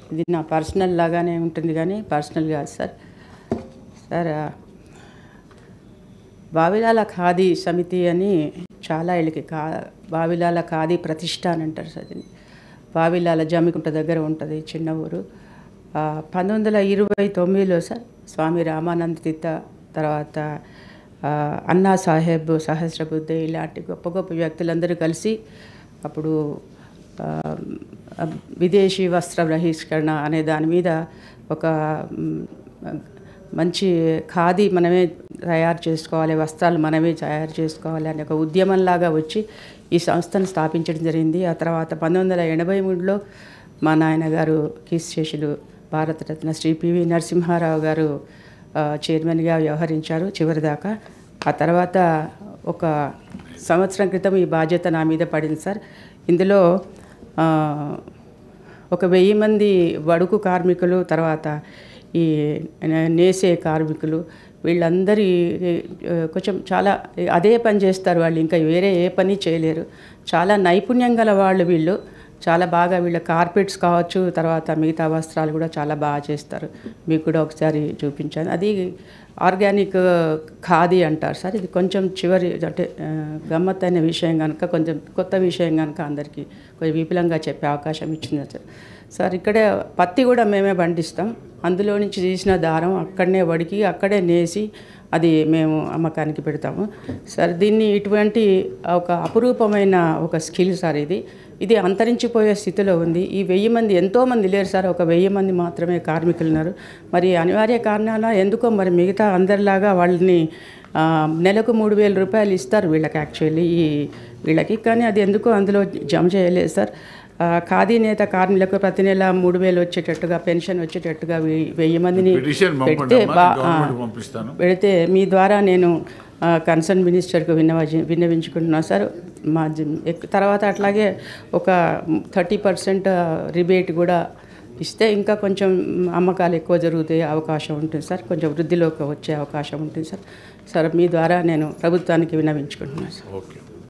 ఇది నా పర్సనల్ లాగానే ఉంటుంది కానీ పర్సనల్ కాదు సార్. సార్ బావిలాల ఖాదీ సమితి అని చాలా ఏళ్ళకి బావిలాల ఖాదీ ప్రతిష్ట అని అంటారు సార్. దీన్ని బావిలాల జమ్మికుంట దగ్గర ఉంటుంది, చిన్న ఊరు. 1929లో సార్ స్వామి రామానంద తీర్థ, తర్వాత అన్నా సాహెబ్, సహస్రబుద్ధే, ఇలాంటి గొప్ప గొప్ప వ్యక్తులందరూ కలిసి అప్పుడు విదేశీ వస్త్ర బహిష్కరణ అనే దాని మీద ఒక మంచి ఖాదీ మనమే తయారు చేసుకోవాలి, వస్త్రాలు మనమే తయారు చేసుకోవాలి అనే ఒక ఉద్యమంలాగా వచ్చి ఈ సంస్థను స్థాపించడం జరిగింది. ఆ తర్వాత 1983లో మా నాయనగారు కీర్తిశేషులు భారతరత్న శ్రీ పివి నరసింహారావు గారు చైర్మన్గా వ్యవహరించారు చివరిదాకా. ఆ తర్వాత ఒక సంవత్సరం క్రితం ఈ బాధ్యత నా మీద పడింది సార్. ఇందులో ఒక 1000 మంది వడుకు కార్మికులు, తర్వాత ఈ నేసే కార్మికులు, వీళ్ళందరి కొంచెం చాలా అదే పని చేస్తారు వాళ్ళు, ఇంకా వేరే ఏ పని చేయలేరు. చాలా నైపుణ్యం గల వాళ్ళు వీళ్ళు. చాలా బాగా వీళ్ళ కార్పెట్స్ కావచ్చు, తర్వాత మిగతా వస్త్రాలు కూడా చాలా బాగా చేస్తారు. మీకు కూడా ఒకసారి చూపించాను. అది ఆర్గానిక్ ఖాదీ అంటారు సార్. ఇది కొంచెం చివరి అంటే గమ్మత్తైన విషయం కనుక, కొంచెం కొత్త విషయం కనుక అందరికీ కొంచెం విపులంగా చెప్పే అవకాశం ఇచ్చింది సార్. సార్ ఇక్కడే పత్తి కూడా మేమే పండిస్తాం. అందులో నుంచి తీసిన దారం అక్కడనే వడికి అక్కడే నేసి అది మేము అమ్మకానికి పెడతాము సార్. దీన్ని ఇటువంటి ఒక అపురూపమైన ఒక స్కిల్ సార్. ఇది అంతరించిపోయే స్థితిలో ఉంది. ఈ 1000 మంది ఎంతోమంది లేరు సార్, ఒక 1000 మంది మాత్రమే కార్మికులు ఉన్నారు. మరి అనివార్య కారణాల ఎందుకో మరి మిగతా అందరిలాగా వాళ్ళని నెలకు 3000 రూపాయలు ఇస్తారు వీళ్ళకి, యాక్చువల్లీ వీళ్ళకి, కానీ అది ఎందుకో అందులో జమ చేయలేదు సార్. ఖాదీ నేత కార్మికులకు ప్రతి నెల 3000 వచ్చేటట్టుగా, పెన్షన్ వచ్చేటట్టుగా 1000 మందిని పెడితే మీ ద్వారా నేను కన్సర్న్ మినిస్టర్కు విన్నవించుకుంటున్నాను సార్. మా తర్వాత అట్లాగే ఒక 30% రిబేట్ కూడా ఇస్తే ఇంకా కొంచెం అమ్మకాలు ఎక్కువ జరుగుతాయి అవకాశం ఉంటుంది సార్, కొంచెం వృద్ధిలోకి వచ్చే అవకాశం ఉంటుంది సార్. సార్ మీ ద్వారా నేను ప్రభుత్వానికి విన్నవించుకుంటున్నాను సార్. ఓకే.